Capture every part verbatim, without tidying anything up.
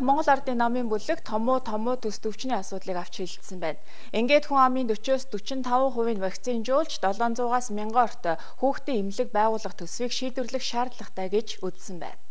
Монгол Ардын намын бүлэг томуу томуу төс төвчний асуудлыг авч хэлсэн байна. Ингээд хүн амын forty-с forty-five хувийг вакцинжуулж seven hundred-аас one thousand орт хүүхдийн эмнэлэг байгуулах төсвийг шийдвэрлэх шаардлагатай гэж үзсэн байна.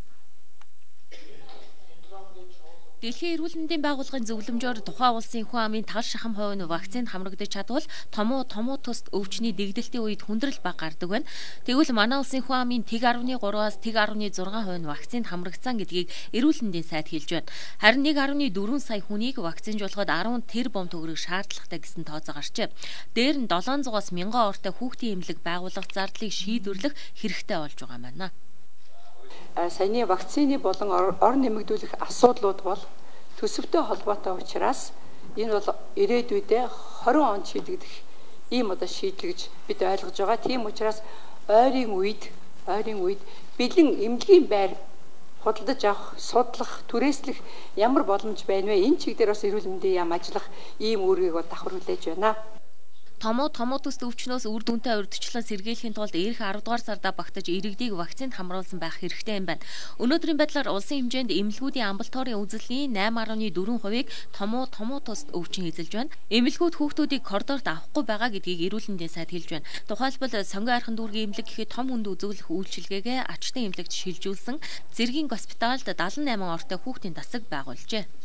Дэлхийн эрүүл мэндийн байгууллагын зөвлөмжөөр тухайн улсын хүн амын тал шахам хувь нь вакцинд хамрагдаж чадвал томуу томуу төст өвчний дэгдэлтийн үед хүндрэл баг гардаг байна. Тэгвэл манай улсын хүн амын тэг one three-аас тэг one six хувь нь вакцинд хамрагдсан гэдгийг эрүүл мэндийн сайд хэлж байна. Харин one four сая хүнийг вакцинжуулахад ten тэрбум төгрөг шаардлагатай гэсэн тооцоо гарчээ. Дээр нь seven hundred-аас one thousand ортой хүүхдийн эмнэлэг байгуулах зардлыг шийдвэрлэх хэрэгтэй болж байгаа маань. Саяны вакцины болон ор нэмэгдүүлэх асуудлууд бол төсөвтэй холбоотой учраас энэ бол ирээдүйдээ twenty онд шийдэгдэх ийм одоо шийдэл гэж бид ойлгож байгаа. Тийм учраас ойрын үед ойрын үед бэлэн эмнэлгийн байр худалдаж авах, судлах, түрээслэх ямар боломж байна вэ? Энэ чиг дээр бас эрүүл мэндийн яам ажиллах ийм үүргийг бол давхар хүлээж байна. Томуу томуу төс өвчнөөс үр дүнтэй урьдчилан сэргийлэхийн тулд эх ten дугаар сарда багтаж иргэдийг вакцинд хамруулсан байх хэрэгтэй юм байна. Өнөөдрийн байдлаар улсын хэмжээнд эмнэлгүүдийн амбулаторийн үзэллийн nine point four хувийг томуу томуу төс өвчин эзэлж байна. Эмнэлгүүд хүүхдүүдийг коридорт авахгүй байгаа гэдгийг эрүүл мэндийн сайд хэлж байна. Тухайлбал Сонгон Айрхан дүүргийн эмнэлэг гэхэд том хүнд үзүүлэх үйлчилгээгээ ачтан эмнэлэгт шилжүүлсэн. Зэргийн госпитальд seventy-eight ортой хүүхдийн дасаг байгуулжээ.